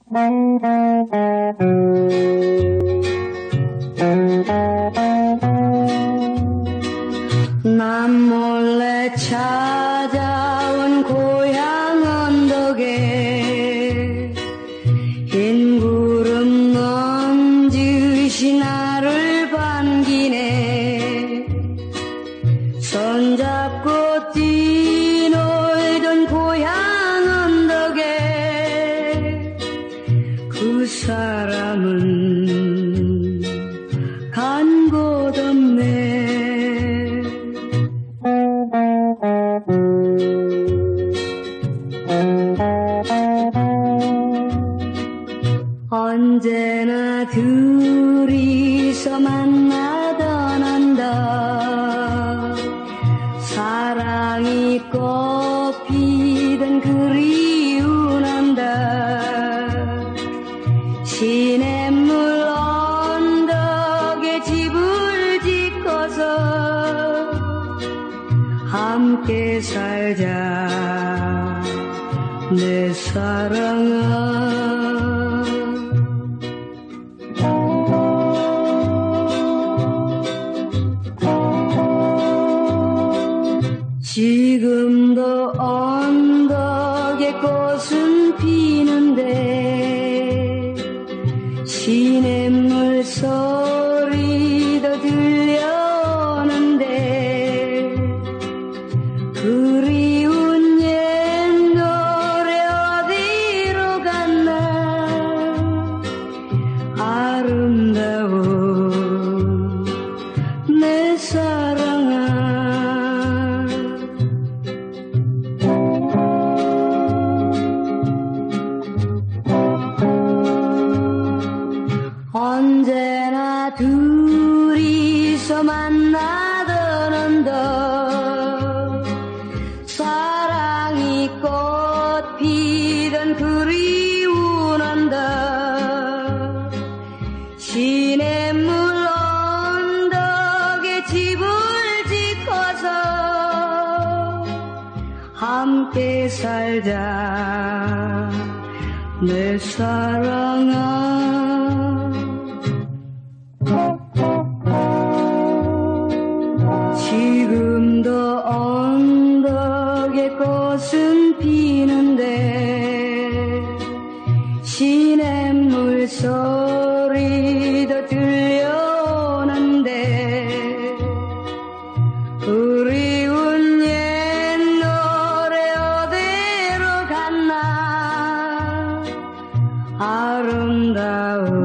난 몰래 찾아온 고향 언덕에 흰 구름 넘듯이 나를 반기네. 손잡고 뛰놀던 고향 언덕에 그 사람은 간 곳 없네. 언제나 둘이서 만나던 언덕, 사랑이 꽃피던 그리운 언덕, 시냇물 언덕에 집을 짓고서 함께 살자 내 사랑아. 지금도 언덕에 꽃은 피는데 시냇물 소리도 들려오는데 그리운 옛 노래 어디로 갔나. 아름다운 내 사랑아. 언제나 둘이서 만나던 언덕, 사랑이 꽃피던 그리운 언덕, 시냇물 언덕에 집을 짓고서 함께 살자 내 사랑아. 지금도 언덕에 꽃은 피는데 시냇물 소리도 들려오는데 그리운 옛 노래 어디로 갔나. 아름다운